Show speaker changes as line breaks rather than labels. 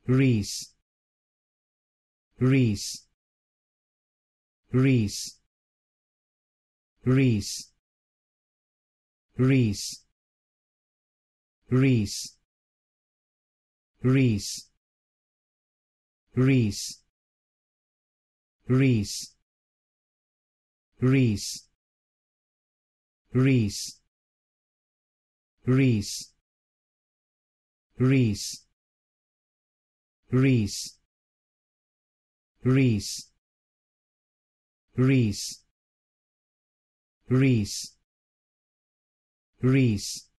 Reese, Reese, Reese, Reese, Reese, Reese, Reese, Reese, Reese, Reese, Reese, Reese, Reese, Reese, Reese, Reese, Reese, Reese,